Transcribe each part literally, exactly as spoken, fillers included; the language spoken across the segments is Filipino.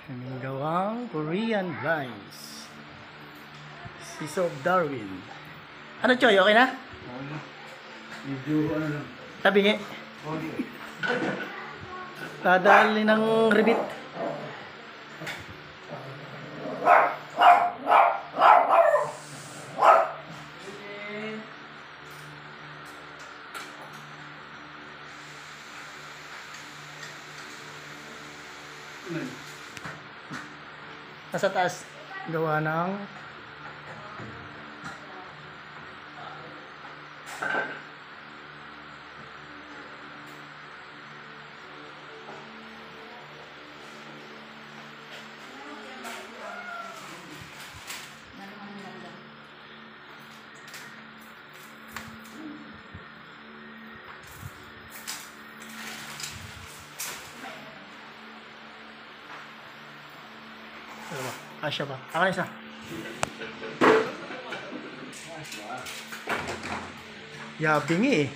Aming gawang Korean blinds. Siso of Darwin. Ano, Choy? Okay na? Medyo ano lang. Tabingi. Dadali ng ribit. Nasa taas. Gawa ng ano ba? Kasya ba? Akan isa. Yabing eh.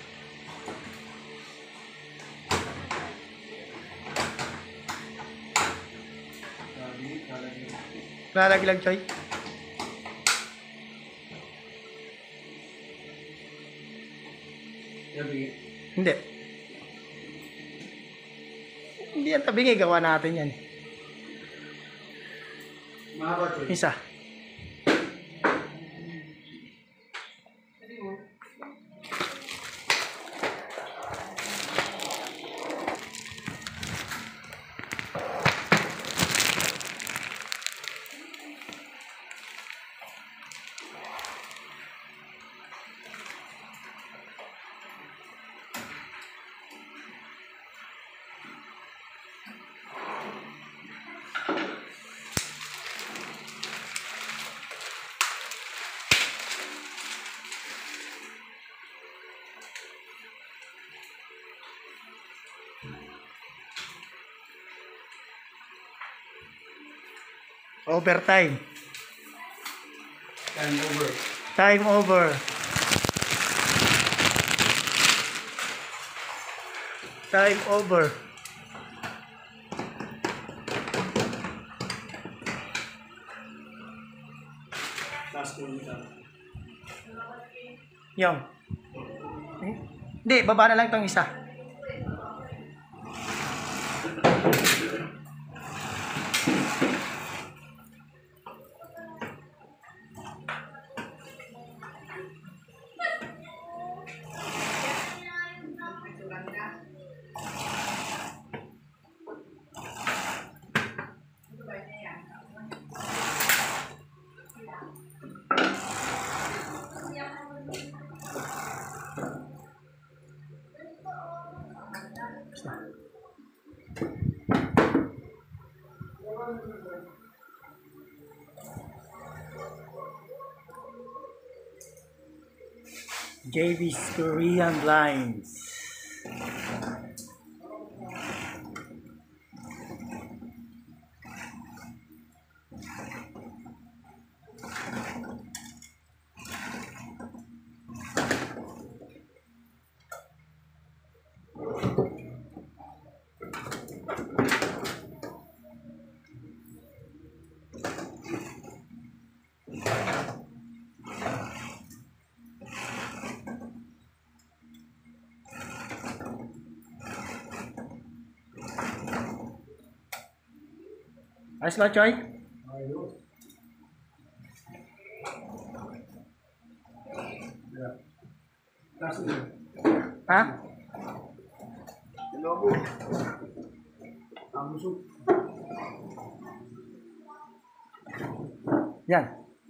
Lalaglag, Choy. Hindi. Hindi yan tabingi. Gawa natin yan. Mahaba, Choy. Isa. Overtime. Time over. Time over. Time over. Last one nito. Yung. Eh? Hindi, baba na lang itong isa. J V's Korean blinds. Ayos lang, Choy? Ayos. Yeah. Last one. Ha? Hello, boy. Ang busog. Yan.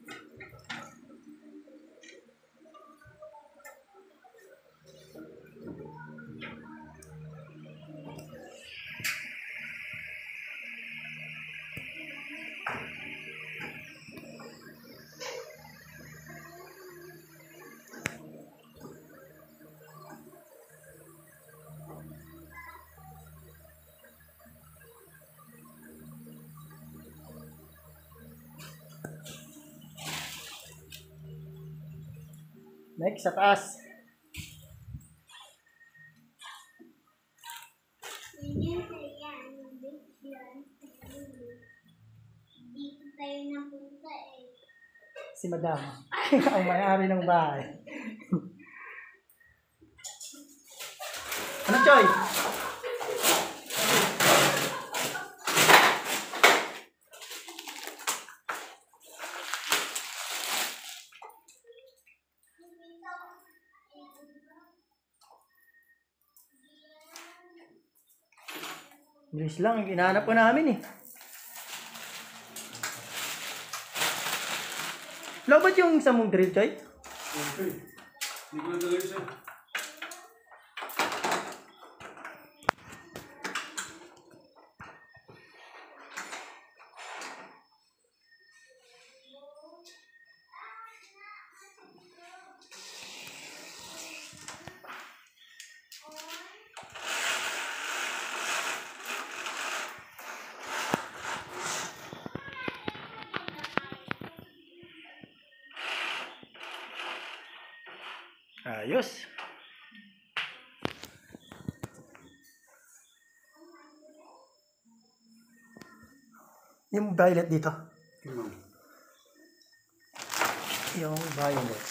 Next, sa taas. Si Madam. Ang may-ari ng bahay. Ano, Choy? Bilis lang, hinahanap ko namin eh. Lobot yung isang mong drill, Choy? Okay. Hindi ko na talaga siya. Ayos. Yung violet dito. Tingnan. Yung violet.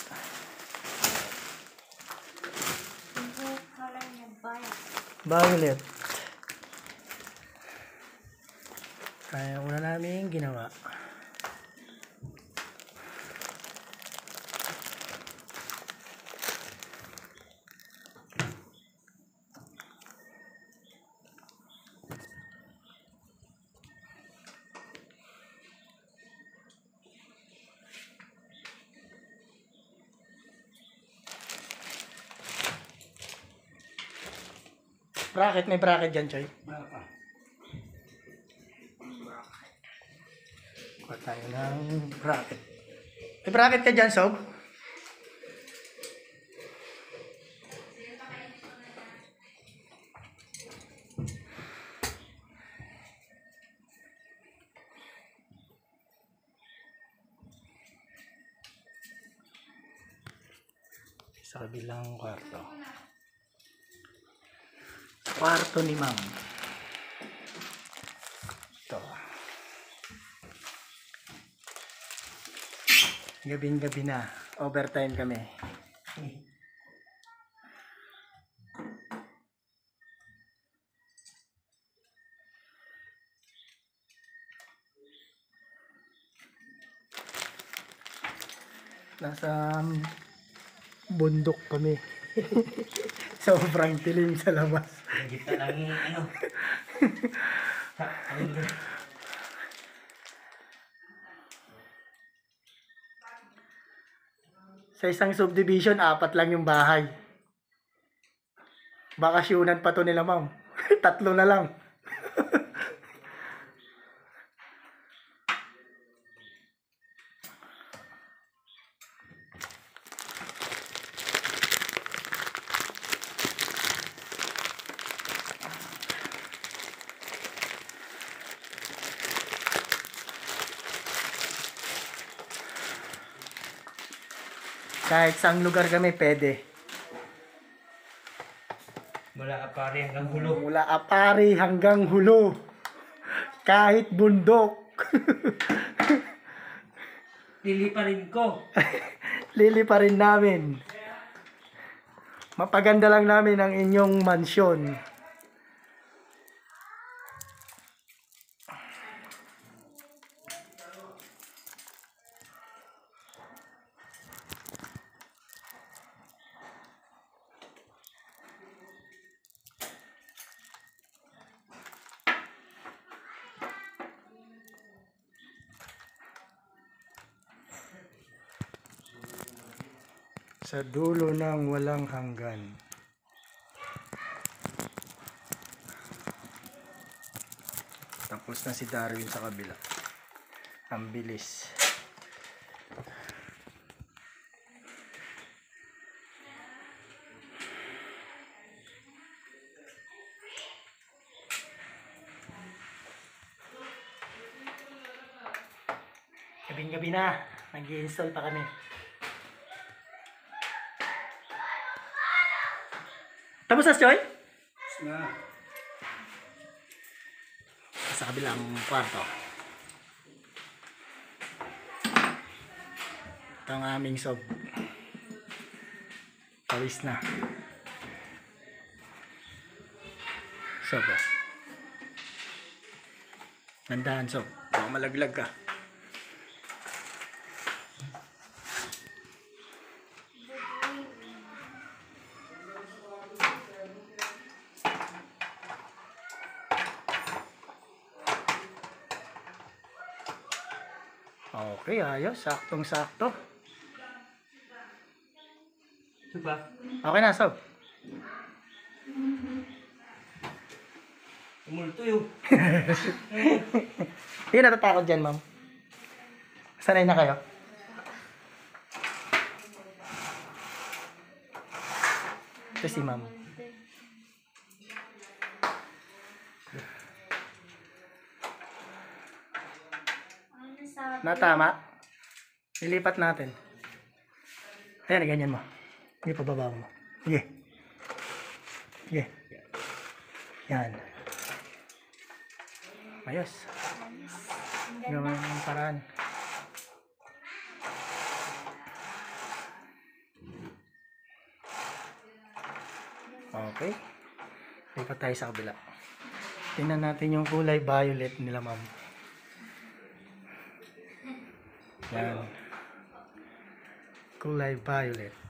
Violet. Kaya una namin ginawa. Bracket, may bracket dyan, Choy. Wala pa. Kuha tayo ng bracket. May bracket ka dyan, Sob? Sa kabilang kwarto. Kwarto ni Ma'am. Ito. Gabing-gabi na. Overtime kami. Nasa bundok kami. Sobrang dilim sa labas. Kita lang yung ano. Sa isang subdivision, apat lang yung bahay. Bakasyunan pa to nila, Ma'am. Tatlo na lang. Kahit saang lugar kami, pwede. Mula apari hanggang hulo. Mula Apari hanggang Hulo. Kahit bundok. Lili pa rin ko. Lili pa rin namin. Mapaganda lang namin ang inyong mansyon. Sa dulo ng walang hanggan. Tapos na si Darwin sa kabila. Ang bilis. Gabing-gabi na. Nag-i-install pa kami. Tapos na, Choy? Na. Sa kabilang kwarto. Ito ang aming sob. Pawis na. Sob. Oh. Nandahan sob. Baka malaglag ka. Okay, ayos. Saktong-sakto. Ito ba? Okay na, sob. Umulto yun. Hindi ka natatakot dyan, ma'am. Sanay na kayo? Ito si ma'am. Natama. Ilipat natin. Ayan, ganyan mo. Sige, pababa mo. Sige. Sige. Yan. Ayos. Gawin ng paraan. Okay. Lipat tayo sa kabila. Tingnan natin yung kulay violet nila, ma'am. Yan. Kulay violet.